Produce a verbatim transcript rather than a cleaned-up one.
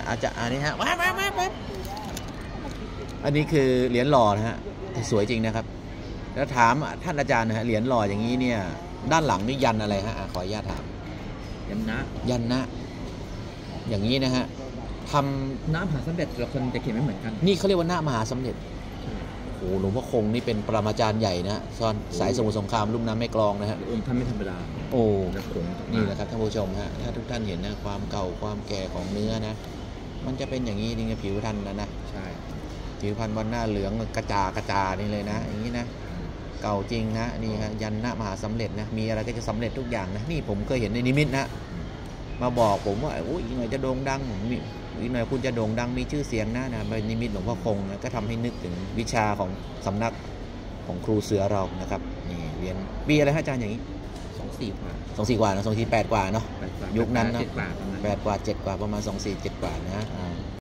อาจจะอันนี้ฮะว้าวว้าวว้าวอันนี้คือเหรียญหล่อนะฮะแต่สวยจริงนะครับแล้วถามท่านอาจารย์นะฮะเหรียญหล่ออย่างนี้เนี่ยด้านหลังนี่ยันอะไรฮะขออนุญาตถามยันนะยันนะอย่างนี้นะฮะทำน้ำมหาสำเร็จแต่ละคนจะเขียนไม่เหมือนกันนี่เขาเรียกว่าหน้ามหาสำเร็จโอ้หลวงพ่อคงนี่เป็นปรมาจารย์ใหญ่นะซ้อนสายสมุทรสงครามลุ่มน้ำแม่กลองนะฮะองค์ท่านไม่ธรรมดาโอ้นี่แหละครับท่านผู้ชมฮะถ้าทุกท่านเห็นนะความเก่าความแก่ของเนื้อนะมันจะเป็นอย่างนี้นี่ไงผิวพรรณนะนะใช่ผิวพรรณบนหน้าเหลืองกระจากระจานี่เลยนะอย่างนี้นะเก่าจริงนะนี่ฮะยันหน้ามหาสำเร็จนะมีอะไรก็จะสำเร็จทุกอย่างนะนี่ผมเคยเห็นในนิมิตนะมาบอกผมว่าโอ้ยอีกหน่อยจะโด่งดังอีกหน่อยคุณจะโด่งดังมีชื่อเสียงนะนะในนิมิตหลวงพ่อคงนะก็ทำให้นึกถึงวิชาของสำนักของครูเสือเรานะครับนี่เรียนปีอะไรฮะอาจารย์อย่างนี้สองสี่กว่าสองสี่กว่านะสองสี่แปดกว่าเนาะยุคนั้นนะแปดกว่าแปดกว่าเจ็ดกว่าประมาณสองสี่เจ็ดกว่านะ